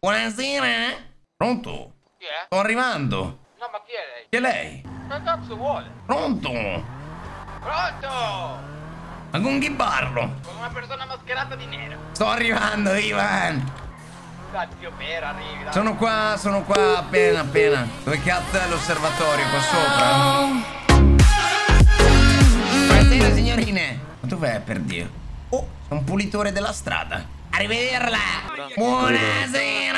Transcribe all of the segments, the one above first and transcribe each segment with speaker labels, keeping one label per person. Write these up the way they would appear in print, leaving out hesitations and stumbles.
Speaker 1: Buonasera. Pronto?
Speaker 2: Chi è?
Speaker 1: Sto arrivando.
Speaker 2: No, ma chi è lei?
Speaker 1: Chi è lei?
Speaker 2: Che cazzo vuole?
Speaker 1: Pronto?
Speaker 2: Pronto?
Speaker 1: Ma con chi parlo?
Speaker 2: Con una persona mascherata di nero.
Speaker 1: Sto arrivando, Ivan.
Speaker 2: Cazzo per arrivi, dai.
Speaker 1: Sono qua appena. Dove cazzo è l'osservatorio? Qua sopra? Buonasera signorine. Ma dov'è per Dio? Oh, è un pulitore della strada. Arrivederla. Buonasera.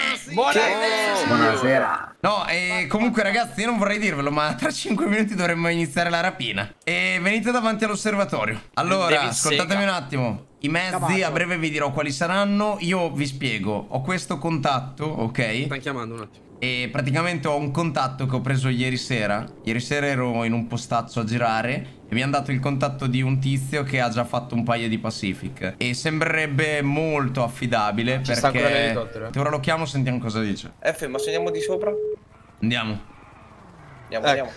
Speaker 3: Buonasera.
Speaker 1: No, comunque ragazzi, io non vorrei dirvelo, ma tra 5 minuti dovremmo iniziare la rapina. E venite davanti all'osservatorio. Allora, ascoltatemi un attimo. I mezzi, a breve vi dirò quali saranno. Io vi spiego. Ho questo contatto, ok?
Speaker 4: Stanno chiamando un attimo.
Speaker 1: E praticamente ho un contatto che ho preso ieri sera. Ieri sera ero in un postazzo a girare e mi hanno dato il contatto di un tizio che ha già fatto un paio di Pacific. E sembrerebbe molto affidabile.
Speaker 5: Ci sta ancora
Speaker 1: perché
Speaker 5: l'elicottero.
Speaker 1: ora lo chiamo, sentiamo cosa dice.
Speaker 5: F, ma scendiamo di sopra?
Speaker 1: Andiamo.
Speaker 5: Andiamo.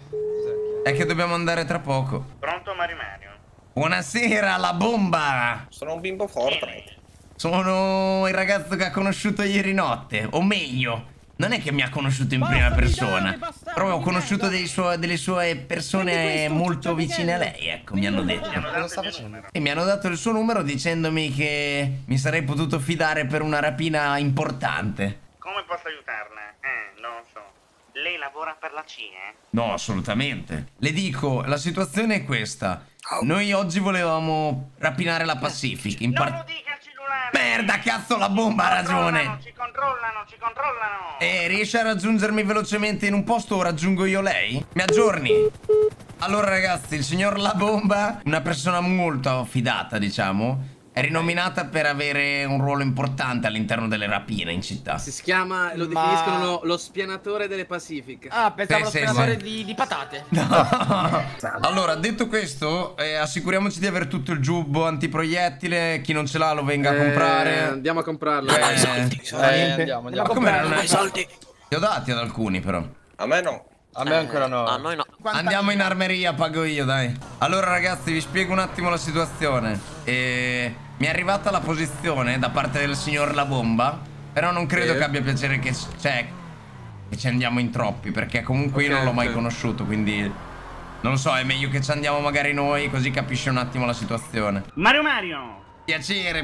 Speaker 1: È che dobbiamo andare tra poco.
Speaker 6: Pronto Mario?
Speaker 1: Buonasera, la bomba.
Speaker 5: Sono un bimbo Fortnite.
Speaker 1: Sono il ragazzo che ha conosciuto ieri notte. O meglio, non è che mi ha conosciuto in prima persona, però ho conosciuto delle sue persone molto vicine a lei, ecco, mi hanno detto. E mi hanno dato il suo numero dicendomi che mi sarei potuto fidare per una rapina importante.
Speaker 6: Come posso aiutarla? Non so. Lei lavora per la CIE?
Speaker 1: No, assolutamente. Le dico, la situazione è questa. Noi oggi volevamo rapinare la Pacific.
Speaker 6: Non lo dica al cellulare!
Speaker 1: Merda, cazzo, la bomba ha ragione!
Speaker 6: Ci controllano!
Speaker 1: Riesce a raggiungermi velocemente in un posto o raggiungo io lei? Mi aggiorni? Allora ragazzi, il signor La Bomba, una persona molto fidata, diciamo, è rinominata per avere un ruolo importante all'interno delle rapine in città.
Speaker 4: Si chiama, lo definiscono lo spianatore delle Pacific.
Speaker 2: Ah, pensavo lo
Speaker 1: Sì,
Speaker 2: spianatore
Speaker 1: sì.
Speaker 2: di patate.
Speaker 1: No. Allora, detto questo, assicuriamoci di avere tutto il giubbo antiproiettile. Chi non ce l'ha lo venga a comprare.
Speaker 4: Andiamo a comprarlo.
Speaker 5: Andiamo.
Speaker 1: Ma come non hai soldi? Li ho dati ad alcuni però.
Speaker 5: A me no.
Speaker 3: A me ancora no.
Speaker 7: A noi no.
Speaker 1: Andiamo in armeria, pago io, dai. Allora ragazzi, vi spiego un attimo la situazione. Mi è arrivata la posizione da parte del signor La Bomba, però non credo che abbia piacere che ci andiamo in troppi, perché comunque io non l'ho mai conosciuto, quindi non lo so, è meglio che ci andiamo magari noi, così capisce un attimo la situazione.
Speaker 6: Mario!
Speaker 1: Piacere.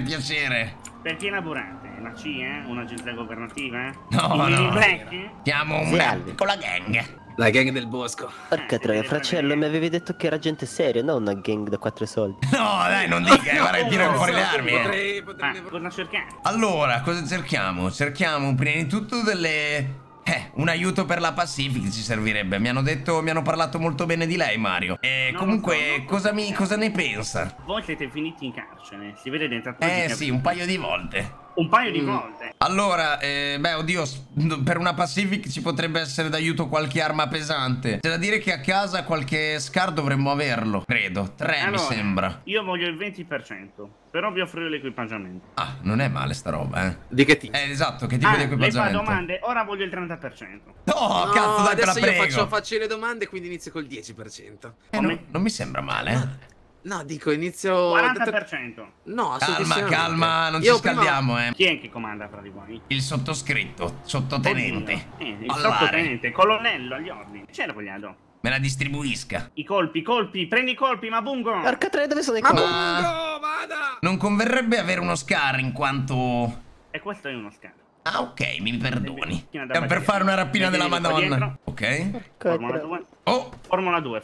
Speaker 6: Per chi lavorate? La CIE? Un'agenzia governativa?
Speaker 1: No,
Speaker 6: I
Speaker 1: no.
Speaker 6: black?
Speaker 1: Siamo con la gang.
Speaker 4: La gang del bosco.
Speaker 7: Porca troia, Fracello, mi avevi detto che era gente seria, non una gang da 4 soldi.
Speaker 1: No, dai, non dica, guarda che tiro fuori le armi.
Speaker 4: Potrei
Speaker 6: Cosa cercate?
Speaker 1: Allora, cosa cerchiamo? Cerchiamo prima di tutto delle... un aiuto per la Pacific ci servirebbe. Mi hanno parlato molto bene di lei, Mario. Comunque, cosa ne pensa?
Speaker 6: Voi siete finiti in carcere, si vede dentro a tutti.
Speaker 1: Sì, un paio di volte.
Speaker 6: Un paio di volte.
Speaker 1: Allora, oddio, per una Pacific ci potrebbe essere d'aiuto qualche arma pesante. C'è da dire che a casa qualche SCAR dovremmo averlo, credo. 3 mi sembra.
Speaker 6: Io voglio il 20%, però vi offro l'equipaggiamento.
Speaker 1: Ah, non è male sta roba,
Speaker 4: Di che tipo?
Speaker 1: Esatto, che tipo di
Speaker 6: Lei fa
Speaker 1: equipaggiamento?
Speaker 6: domande, ora voglio il 30%.
Speaker 1: No, cazzo, dai, te la
Speaker 4: adesso
Speaker 1: prego.
Speaker 4: io faccio le domande, quindi inizio col 10%.
Speaker 1: Non mi sembra male,
Speaker 4: No, dico, inizio...
Speaker 6: 40%.
Speaker 4: No, assolutamente.
Speaker 1: Calma, non ci
Speaker 4: Io prima-
Speaker 1: scaldiamo,
Speaker 6: Chi è che comanda fra di voi?
Speaker 1: Il sottoscritto, sottotenente.
Speaker 6: Il
Speaker 1: Allare.
Speaker 6: sottotenente, colonnello agli ordini. C'era vogliato.
Speaker 1: Me la distribuisca.
Speaker 6: I colpi, prendi i colpi, ma bungo!
Speaker 7: Porca troia, dove sono i
Speaker 4: Ma
Speaker 7: colpi?
Speaker 4: Bungo, vada!
Speaker 1: Non converrebbe avere uno SCAR in quanto...
Speaker 6: E questo è uno scalo.
Speaker 1: Ah, ok, mi perdoni.
Speaker 6: Macchina da
Speaker 1: È per
Speaker 6: bandiera.
Speaker 1: per fare una rapina della
Speaker 6: Vedi qua
Speaker 1: Madonna.
Speaker 6: dietro?
Speaker 1: Ok.
Speaker 6: Formula 2.
Speaker 1: Oh,
Speaker 6: Formula 2.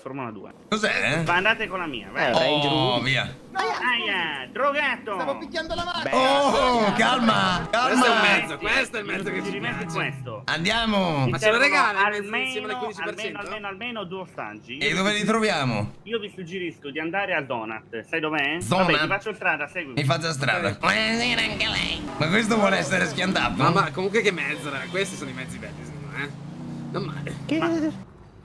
Speaker 1: cos'è?
Speaker 6: Andate con la mia, vai.
Speaker 7: Range
Speaker 1: Oh,
Speaker 7: Rover.
Speaker 1: via.
Speaker 6: Aia, drogato!
Speaker 2: Stavo picchiando la mano.
Speaker 1: Oh, calma,
Speaker 4: Questo è un
Speaker 1: calma.
Speaker 4: mezzo, questo è il mezzo che
Speaker 6: Ti
Speaker 4: ci
Speaker 6: rimetti
Speaker 4: piace.
Speaker 6: questo.
Speaker 1: Andiamo.
Speaker 4: Ma ce lo regala il mezzo
Speaker 6: almeno,
Speaker 4: insieme al 15%?
Speaker 6: almeno 2 ostaggi.
Speaker 1: E dove li troviamo?
Speaker 6: Io vi suggerisco di andare al Donut. Sai dov'è?
Speaker 1: Donut?
Speaker 6: Vabbè, ti faccio strada, segui.
Speaker 1: Mi faccia strada. Buonasera anche lei. Ma questo vuole essere schiantato?
Speaker 4: Ma comunque che mezzo, raga. Questi sono i mezzi belli, secondo me. Non male.
Speaker 7: Che...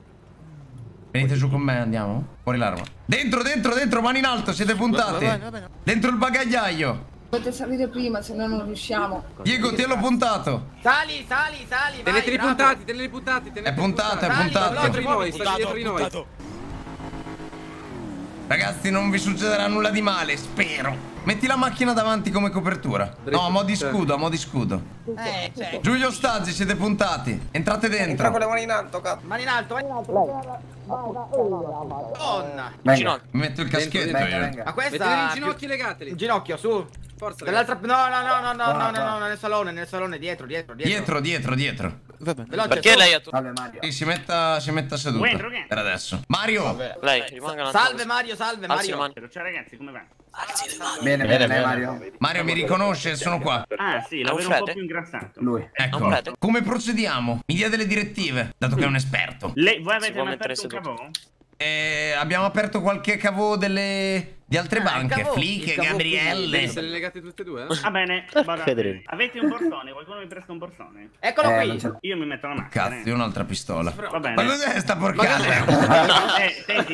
Speaker 1: Venite giù con me, andiamo. Fuori l'arma. Dentro, mani in alto, siete puntati.
Speaker 2: Vabbè.
Speaker 1: Dentro il bagagliaio.
Speaker 8: Potete salire prima, se no non riusciamo.
Speaker 1: Diego, te l'ho puntato.
Speaker 2: Sali,
Speaker 4: Teneteli
Speaker 2: bravo.
Speaker 4: puntati, teneteli puntati.
Speaker 1: È puntato, è
Speaker 4: Sta
Speaker 1: puntato.
Speaker 4: dietro di noi, sta dietro di noi.
Speaker 1: Ragazzi, non vi succederà nulla di male, spero. Metti la macchina davanti come copertura. No, a mo' di scudo, a mo' di scudo.
Speaker 2: Certo.
Speaker 1: Giù gli ostaggi, siete puntati. Entrate
Speaker 5: Entra con
Speaker 1: dentro.
Speaker 5: le mani in alto, cazzo.
Speaker 2: Mani in alto, mani in alto. Donna.
Speaker 1: Mi metto il caschetto io.
Speaker 2: Ma
Speaker 4: Mettete
Speaker 2: questa
Speaker 4: in ginocchio e legateli.
Speaker 2: in ginocchio, su.
Speaker 4: Forza,
Speaker 2: Dall'altra. No, nel salone, dietro.
Speaker 1: Dietro.
Speaker 2: Veloce,
Speaker 3: Perché
Speaker 2: su.
Speaker 3: lei ha tutto?
Speaker 1: Sì, si metta seduta. Per adesso. Mario.
Speaker 3: Lei, rimanga
Speaker 2: Salve Mario, salve
Speaker 3: Alzi le
Speaker 2: Mario.
Speaker 3: mani.
Speaker 6: Ciao ragazzi, come va?
Speaker 9: Bene, Mario.
Speaker 1: Mario mi riconosce, sono qua.
Speaker 6: Ah sì, la
Speaker 3: un
Speaker 6: vedo un po'
Speaker 3: frate?
Speaker 6: più ingrassato.
Speaker 9: Lui.
Speaker 1: Ecco.
Speaker 3: un prete?
Speaker 1: Come procediamo? Mi dia delle direttive, dato che è un esperto.
Speaker 6: Voi avete
Speaker 3: può
Speaker 6: mai
Speaker 3: mettere
Speaker 6: aperto un
Speaker 3: seduto.
Speaker 6: cavò?
Speaker 1: Abbiamo aperto qualche cavò di altre banche.
Speaker 2: cavò,
Speaker 1: Flick,
Speaker 2: il cavò
Speaker 1: Gabrielle.
Speaker 4: Se le legate tutte e due?
Speaker 6: Va bene, vado.
Speaker 7: Federico.
Speaker 6: Avete un borsone? Qualcuno mi presta un borsone?
Speaker 2: Eccolo
Speaker 9: non
Speaker 2: qui.
Speaker 9: ce l'ho.
Speaker 6: Io mi metto la maschera.
Speaker 1: Cazzo, io ho un'altra pistola.
Speaker 6: Va bene.
Speaker 1: Ma cos'è sta porcata?
Speaker 6: Senti,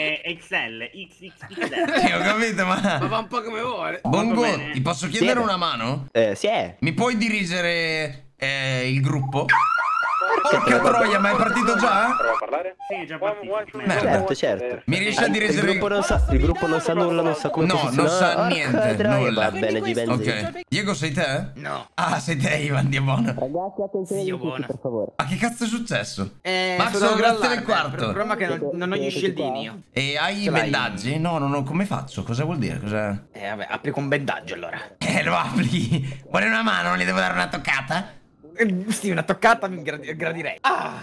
Speaker 6: XL, XXXL.
Speaker 1: Sì, ho capito,
Speaker 4: Ma
Speaker 1: ma...
Speaker 4: va un po' come vuole.
Speaker 1: Bongo,
Speaker 6: Va bene.
Speaker 1: ti posso chiedere
Speaker 7: Sì.
Speaker 1: una mano?
Speaker 7: Sì, è.
Speaker 1: Mi puoi dirigere il gruppo? Porca troia, ma è partito già?
Speaker 5: Prova a parlare?
Speaker 6: Sì, è già partito.
Speaker 1: Merda.
Speaker 7: Certo.
Speaker 1: Mi riesci a
Speaker 7: Il
Speaker 1: dirigere
Speaker 7: gruppo non sa nulla, non sa come
Speaker 1: No, non
Speaker 7: funziona.
Speaker 1: sa
Speaker 7: Porca
Speaker 1: niente,
Speaker 7: troia,
Speaker 1: nulla.
Speaker 7: Va bene, Givenchy.
Speaker 1: Ok. Diego, sei te?
Speaker 2: No.
Speaker 1: Ah, sei te, Ivan, Dio buono.
Speaker 7: Ragazzi, attenzione
Speaker 2: Zio
Speaker 7: tutti,
Speaker 2: buono.
Speaker 7: per favore.
Speaker 1: Ma che cazzo è successo? Max,
Speaker 2: sono
Speaker 1: grazie
Speaker 2: all'allarme.
Speaker 1: del quarto.
Speaker 2: Il problema è che non ho gli scildini io.
Speaker 1: E hai i
Speaker 2: Ce l'hai?
Speaker 1: bendaggi? No, no, no, come faccio? Cosa vuol dire? Cosa...
Speaker 2: Vabbè, applico un bendaggio allora.
Speaker 1: Lo applichi. Vuole una mano? Non gli devo dare una toccata?
Speaker 2: Sì, una toccata mi gradirei.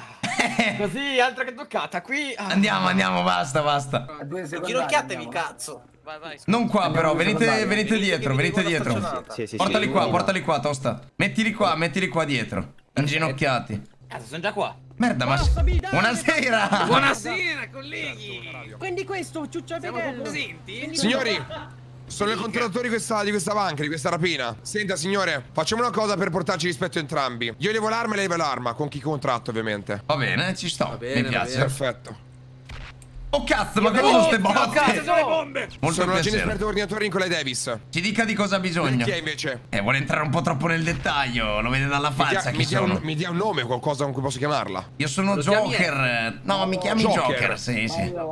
Speaker 2: Così, altra che toccata. Qui.
Speaker 1: Andiamo, basta.
Speaker 5: Ginocchiatevi, cazzo.
Speaker 3: Vai.
Speaker 1: Non qua però, venite dietro.
Speaker 7: Sì,
Speaker 1: Portali qua, Tosta. Mettili qua dietro. Inginocchiati.
Speaker 2: Cazzo, sono già qua.
Speaker 1: Merda, ma... Buonasera!
Speaker 4: Buonasera, colleghi.
Speaker 10: Quindi questo, ciuccia
Speaker 4: Siamo
Speaker 10: Fedello.
Speaker 4: presenti?
Speaker 11: Signori, sono il controllatore di questa banca, di questa rapina. Senta, signore, facciamo una cosa per portarci rispetto entrambi. Io levo l'arma e lei leva l'arma, con chi contratto, ovviamente.
Speaker 1: Va bene, ci sto.
Speaker 4: bene,
Speaker 1: Mi piace.
Speaker 11: Perfetto.
Speaker 1: Oh cazzo, ma cosa sono ste botte?
Speaker 2: sono le bombe.
Speaker 1: Molto
Speaker 11: Sono l'agente
Speaker 1: piacere.
Speaker 11: esperto coordinatore Nicolai Davis.
Speaker 1: Ci dica di cosa ha bisogno.
Speaker 11: Chi è invece?
Speaker 1: Vuole entrare un po' troppo nel dettaglio. Lo vede dalla faccia chi sono.
Speaker 11: Mi dia un nome, qualcosa con cui posso chiamarla.
Speaker 1: Io sono Joker. No, mi chiami Joker. Sì.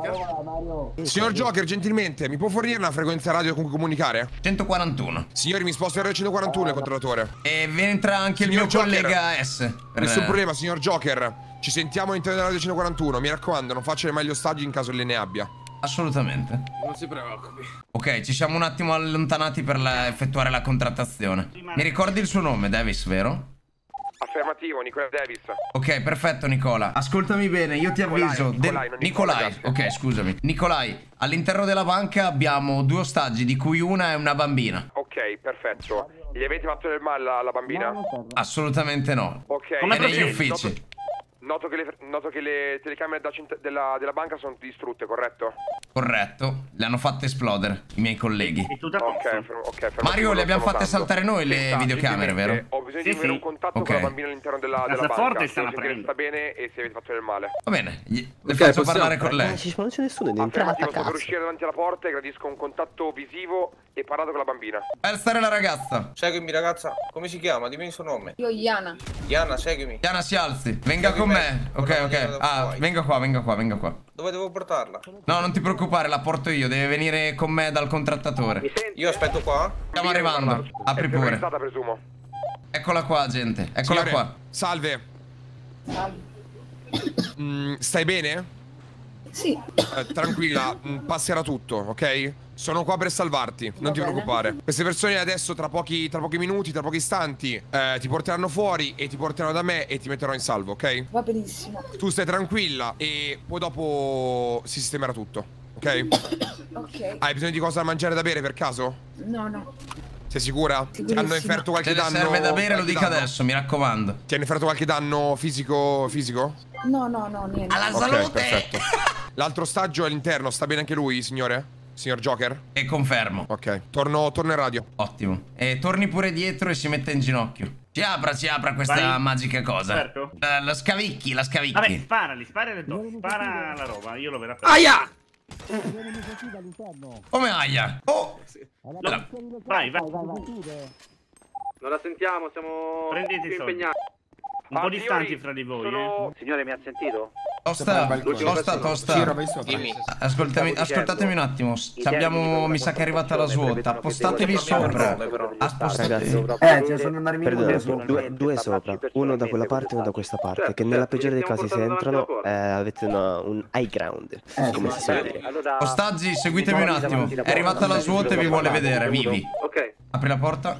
Speaker 11: Signor Joker, gentilmente, mi può fornire una frequenza radio con cui comunicare?
Speaker 1: 141.
Speaker 11: Signori, mi sposto al 141 il controllatore.
Speaker 1: E entra anche il
Speaker 11: Signor
Speaker 1: mio
Speaker 11: Joker.
Speaker 1: collega S.
Speaker 11: Nessun problema, signor Joker. Ci sentiamo all'interno della radio 141. Mi raccomando, non faccia mai gli ostaggi in caso lei ne abbia.
Speaker 1: Assolutamente.
Speaker 4: Non si preoccupi.
Speaker 1: Ok, ci siamo un attimo allontanati per effettuare la contrattazione. Mi ricordi il suo nome, Davis, vero?
Speaker 11: Affermativo, Nicolai Davis.
Speaker 1: Ok, perfetto, Nicola. Ascoltami bene, io ti avviso.
Speaker 11: Nicolai, non
Speaker 1: Nicolai.
Speaker 11: Nicola,
Speaker 1: Ok, scusami. Nicolai, all'interno della banca abbiamo 2 ostaggi, di cui una è una bambina.
Speaker 11: Ok, perfetto. Gli avete fatto del male alla bambina?
Speaker 1: Assolutamente no.
Speaker 11: Ok.
Speaker 1: È negli uffici.
Speaker 11: Noto che le telecamere della banca sono distrutte, corretto?
Speaker 1: Corretto. Le hanno fatte esplodere i miei colleghi.
Speaker 6: È tutto a posto.
Speaker 11: Ok.
Speaker 1: Mario, le abbiamo fatte saltare noi le videocamere, vero?
Speaker 11: Ho bisogno
Speaker 6: Sì,
Speaker 11: di avere
Speaker 6: sì.
Speaker 11: un contatto
Speaker 1: Ok.
Speaker 11: con la bambina all'interno della
Speaker 6: Casa
Speaker 11: banca.
Speaker 6: forte sta la
Speaker 11: Devo sentire se
Speaker 6: prendo.
Speaker 11: sta bene e se avete fatto del male.
Speaker 1: Va bene, le
Speaker 4: Ok,
Speaker 1: faccio
Speaker 4: possiamo.
Speaker 1: parlare con lei.
Speaker 7: Ma non c'è nessuno in entrata,
Speaker 11: Affermativo, sto per
Speaker 7: cazzo.
Speaker 11: uscire davanti alla porta e gradisco un contatto visivo e parlato con la bambina.
Speaker 1: Alzare la ragazza.
Speaker 5: Seguimi, ragazza. Come si chiama? Dimmi il suo nome.
Speaker 8: Io Iana.
Speaker 5: Diana, seguimi.
Speaker 1: Diana, si alzi. Venga con me. Ok. Ah, venga qua.
Speaker 5: Dove devo portarla?
Speaker 1: No, non ti preoccupare, la porto io. Deve venire con me dal contrattatore.
Speaker 5: Io aspetto qua.
Speaker 1: Stiamo arrivando. Apri pure.
Speaker 11: Presumo.
Speaker 1: Eccola qua, gente. Eccola
Speaker 11: Signore,
Speaker 1: qua.
Speaker 11: Salve. Stai bene?
Speaker 8: Sì.
Speaker 11: Tranquilla, passerà tutto, ok? Sono qua per salvarti, non ti preoccupare. Queste persone adesso, tra pochi minuti, tra pochi istanti, ti porteranno fuori e ti porteranno da me e ti metterò in salvo, ok?
Speaker 8: Va benissimo.
Speaker 11: Tu stai tranquilla e poi dopo si sistemerà tutto, ok?
Speaker 8: Ok.
Speaker 11: Hai bisogno di cosa da mangiare e da bere per caso?
Speaker 8: No.
Speaker 11: Sei sicura? Ti
Speaker 8: Sicurissima.
Speaker 11: hanno inferto
Speaker 1: Se
Speaker 11: qualche
Speaker 1: le
Speaker 11: danno?
Speaker 1: serve da bere lo
Speaker 11: qualche
Speaker 1: dica
Speaker 11: danno?
Speaker 1: adesso, mi raccomando.
Speaker 11: Ti hanno inferto qualche danno fisico?
Speaker 8: No, niente.
Speaker 1: Alla
Speaker 11: Ok,
Speaker 1: salute!
Speaker 11: perfetto. L'altro ostaggio all'interno, sta bene anche lui, signore? Signor Joker?
Speaker 1: E confermo.
Speaker 11: Ok, torno in radio.
Speaker 1: Ottimo. E torni pure dietro e si mette in ginocchio. Ci apra questa
Speaker 6: Vai.
Speaker 1: magica cosa.
Speaker 6: Certo.
Speaker 1: La scavicchi.
Speaker 6: Vabbè, spara le due. Spara la roba, io lo verrò per.
Speaker 4: Aia!
Speaker 1: Come aia? Oh!
Speaker 6: Vai.
Speaker 4: Non la sentiamo, siamo
Speaker 6: Prendete i soldi.
Speaker 4: impegnati.
Speaker 6: Un po' distanti fra di voi,
Speaker 9: Signore, mi ha sentito?
Speaker 1: Tosta. Ascoltatemi un attimo. Abbiamo, mi sa che è arrivata la svuota. Appostatevi sopra.
Speaker 7: Ce sono due sopra. Uno da quella parte e uno da questa parte. Che nella peggiore dei casi, se entrano, avete un high ground. Come si suol dire.
Speaker 1: Ostaggi, seguitemi un attimo. È arrivata la svuota e vi vuole vedere, vivi.
Speaker 9: Ok.
Speaker 1: Apri la porta.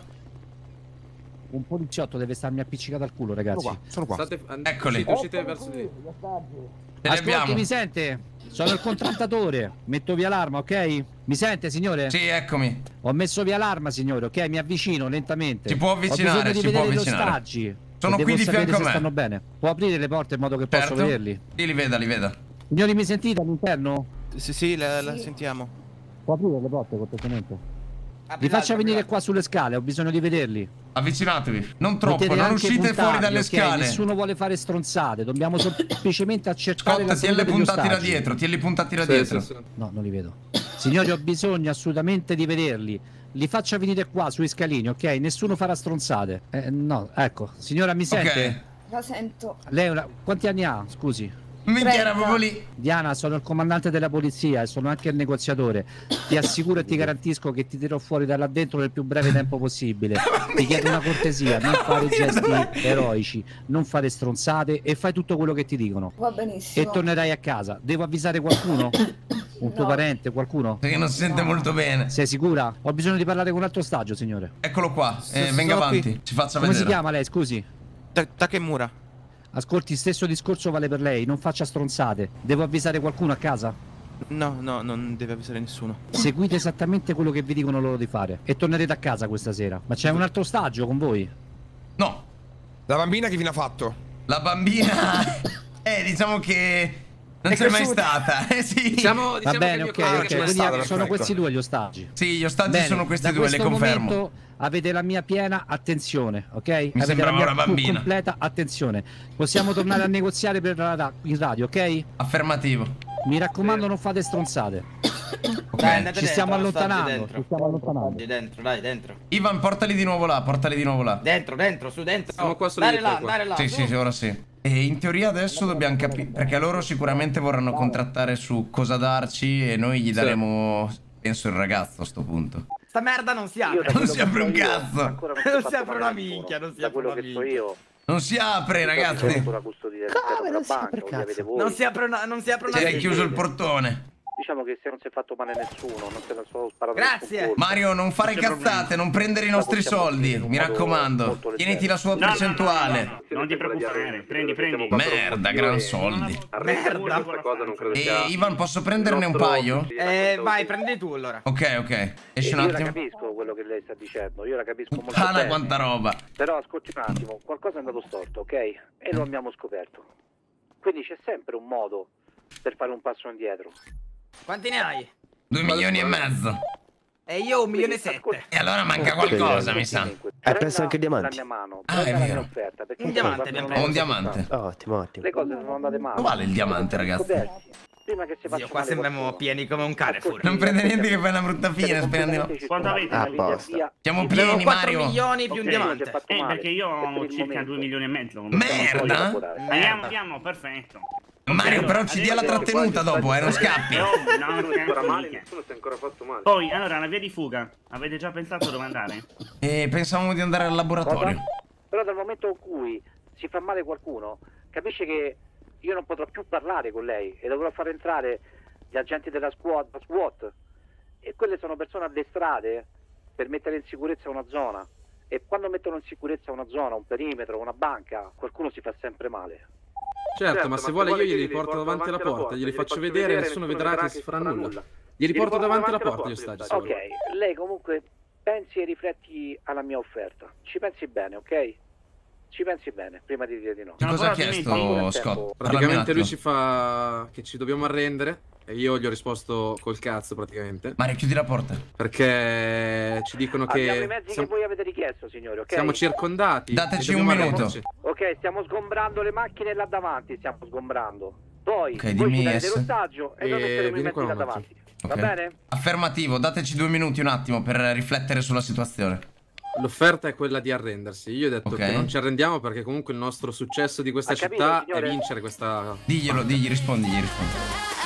Speaker 3: Un poliziotto deve starmi appiccicato al culo, ragazzi.
Speaker 11: Sono qua.
Speaker 1: Eccoli.
Speaker 4: Uscite verso di lì.
Speaker 1: Ce li abbiamo.
Speaker 3: Ascolti, mi sente? Sono il contrattatore. Metto via l'arma, ok? Mi sente, signore?
Speaker 1: Sì, eccomi.
Speaker 3: Ho messo via l'arma, signore, ok? Mi avvicino lentamente.
Speaker 1: Si può avvicinare,
Speaker 3: Ho bisogno di vedere gli ostaggi.
Speaker 1: Sono qui di fianco a me.
Speaker 3: Stanno bene. Può aprire le porte in modo che posso vederli?
Speaker 1: Sì, li veda.
Speaker 3: Signori, mi sentite all'interno?
Speaker 10: Sì, la sentiamo.
Speaker 3: Può aprire le porte, cortesemente? Vi faccia venire qua sulle scale, ho bisogno di vederli.
Speaker 1: Avvicinatevi. Non troppo,
Speaker 3: Potete
Speaker 1: non
Speaker 3: anche
Speaker 1: uscite fuori dalle
Speaker 3: puntarli, ok?
Speaker 1: scale.
Speaker 3: Nessuno vuole fare stronzate, dobbiamo semplicemente accertare la
Speaker 1: Scott,
Speaker 3: salute degli
Speaker 1: puntati da
Speaker 3: ostaggi.
Speaker 1: dietro, tienli puntati da dietro.
Speaker 4: Sì.
Speaker 3: No, non li vedo. Signori, ho bisogno assolutamente di vederli. Li faccia venire qua sui scalini, ok? Nessuno farà stronzate. No, ecco. Signora, mi sente?
Speaker 8: La sento.
Speaker 3: Lei quanti anni ha? Scusi.
Speaker 1: Minchia, era proprio lì.
Speaker 3: Diana, sono il comandante della polizia e sono anche il negoziatore. Ti assicuro e ti garantisco che ti tirerò fuori da là dentro nel più breve tempo possibile. Ti chiedo una cortesia, non fare gesti eroici, non fare stronzate e fai tutto quello che ti dicono.
Speaker 8: Va benissimo.
Speaker 3: E tornerai a casa. Devo avvisare qualcuno? Un tuo parente, qualcuno?
Speaker 1: Perché non si sente molto bene.
Speaker 3: Sei sicura? Ho bisogno di parlare con un altro ostaggio, signore.
Speaker 1: Eccolo qua, venga avanti, ci faccia vedere.
Speaker 3: Come si chiama lei, scusi?
Speaker 10: Takemura.
Speaker 3: Ascolti, stesso discorso vale per lei, non faccia stronzate. Devo avvisare qualcuno a casa?
Speaker 10: No, non deve avvisare nessuno.
Speaker 3: Seguite esattamente quello che vi dicono loro di fare e tornerete a casa questa sera. Ma c'è un altro ostaggio con voi?
Speaker 1: No.
Speaker 11: La bambina che fine ha fatto?
Speaker 1: La bambina... diciamo che... non c'è mai stata. Sì.
Speaker 4: Diciamo
Speaker 3: Va bene, ok, quindi sono questi due gli ostaggi.
Speaker 1: Sì, gli ostaggi sono questi due, le confermo.
Speaker 3: Momento avete la mia piena attenzione, ok?
Speaker 1: Avete la mia
Speaker 3: completa attenzione. Possiamo tornare a negoziare in radio, ok?
Speaker 1: Affermativo.
Speaker 3: Mi raccomando, non fate stronzate.
Speaker 1: Ok,
Speaker 3: ci stiamo allontanando.
Speaker 2: Dentro.
Speaker 1: Ivan, portali di nuovo là,
Speaker 2: Dentro, su dentro.
Speaker 4: Siamo qua
Speaker 2: Andare là.
Speaker 1: Sì, ora sì. E in teoria adesso dobbiamo capire, perché loro sicuramente vorranno contrattare su cosa darci e noi gli daremo, penso, il ragazzo a sto punto.
Speaker 2: Sta merda non si apre.
Speaker 1: Non si apre un cazzo.
Speaker 2: Non si apre una minchia, non si apre una minchia.
Speaker 1: Non si apre, ragazzi.
Speaker 2: Non si apre una
Speaker 1: Si è chiuso il portone.
Speaker 9: Diciamo che se non si è fatto male nessuno, non se la sono sparato.
Speaker 2: Grazie.
Speaker 1: Mario, non fare cazzate, non prendere i nostri soldi, mi raccomando. Tieniti la sua percentuale.
Speaker 6: No, non ti preoccupare, prendi.
Speaker 1: Merda, gran soldi.
Speaker 2: Merda.
Speaker 1: E Ivan, posso prenderne un paio?
Speaker 2: Vai, prendi tu allora.
Speaker 1: Ok. Esci un
Speaker 9: Io la
Speaker 1: attimo.
Speaker 9: capisco quello che lei sta dicendo, io la capisco molto
Speaker 1: Puttana,
Speaker 9: bene.
Speaker 1: quanta roba.
Speaker 9: Però ascolti un attimo, qualcosa è andato storto, ok? E lo abbiamo scoperto. Quindi c'è sempre un modo per fare un passo indietro.
Speaker 2: Quanti ne hai?
Speaker 1: 2,5 milioni.
Speaker 2: E io 1,7 milioni.
Speaker 1: E allora manca qualcosa, mi sa.
Speaker 7: Hai preso anche il
Speaker 9: La
Speaker 7: diamante?
Speaker 9: mia mano,
Speaker 1: Ah, è
Speaker 9: prenda la mia
Speaker 1: vero.
Speaker 9: offerta, perché
Speaker 2: Un diamante abbiamo
Speaker 1: Ho
Speaker 2: preso.
Speaker 1: un diamante.
Speaker 7: Ottimo.
Speaker 9: le cose sono andate male.
Speaker 1: Quanto vale il diamante, ragazzi?
Speaker 9: Scoperti. Prima che si faccia
Speaker 2: Zio, qua
Speaker 9: male
Speaker 2: sembriamo
Speaker 9: qualcuno.
Speaker 2: pieni come un Carrefour.
Speaker 1: Non prende niente che fai una brutta fine, spendi.
Speaker 6: Quanto avete?
Speaker 7: Ah, posta.
Speaker 1: Siamo
Speaker 2: Abbiamo
Speaker 1: pieni,
Speaker 2: 4
Speaker 1: Mario.
Speaker 2: milioni più un diamante.
Speaker 6: Perché io ho circa 2 milioni e mezzo.
Speaker 1: Merda.
Speaker 6: Andiamo, perfetto.
Speaker 1: Mario, però ci dia la trattenuta dopo, non scappi.
Speaker 6: No, nessuno si è ancora fatto male. Poi, allora, la via di fuga. Avete già pensato dove andare?
Speaker 1: E pensavamo di andare al laboratorio.
Speaker 9: Però dal momento in cui si fa male qualcuno, capisce che io non potrò più parlare con lei e dovrò far entrare gli agenti della SWAT. E quelle sono persone addestrate per mettere in sicurezza una zona. E quando mettono in sicurezza una zona, un perimetro, una banca, qualcuno si fa sempre male.
Speaker 4: Certo, ma se vuole io glieli porto davanti alla porta, glieli faccio vedere, nessuno vedrà che si farà nulla. Glieli porto davanti alla porta gli ostaggi.
Speaker 9: Ok, lei comunque pensi e rifletti alla mia offerta. Ci pensi bene, ok? Ci pensi bene, prima di dire di no.
Speaker 1: Che cosa ha chiesto Scott?
Speaker 4: Praticamente lui ci fa che ci dobbiamo arrendere e io gli ho risposto col cazzo praticamente.
Speaker 1: Mario, chiudi la porta.
Speaker 4: Perché ci dicono
Speaker 9: Abbiamo i
Speaker 4: che
Speaker 9: mezzi che voi avete richiesto, signori, ok?
Speaker 4: siamo circondati.
Speaker 1: Dateci
Speaker 4: e dobbiamo
Speaker 1: un minuto.
Speaker 4: arrenderci.
Speaker 9: Ok, stiamo sgombrando le macchine là davanti, stiamo sgombrando. Poi
Speaker 1: Ok,
Speaker 9: voi
Speaker 1: dimmi
Speaker 9: ci darete
Speaker 1: S.
Speaker 9: l'ostaggio e noi metteremo i
Speaker 4: vieni
Speaker 9: mezzi
Speaker 4: qua
Speaker 9: là
Speaker 4: un attimo.
Speaker 9: davanti. Va
Speaker 1: Ok.
Speaker 9: bene?
Speaker 1: Affermativo, dateci 2 minuti un attimo per riflettere sulla situazione.
Speaker 4: L'offerta è quella di arrendersi. Io ho detto
Speaker 1: Ok.
Speaker 4: che non ci arrendiamo perché comunque il nostro successo di questa
Speaker 9: Ha capito,
Speaker 4: città è
Speaker 9: signore?
Speaker 4: vincere questa...
Speaker 1: Digli, rispondi.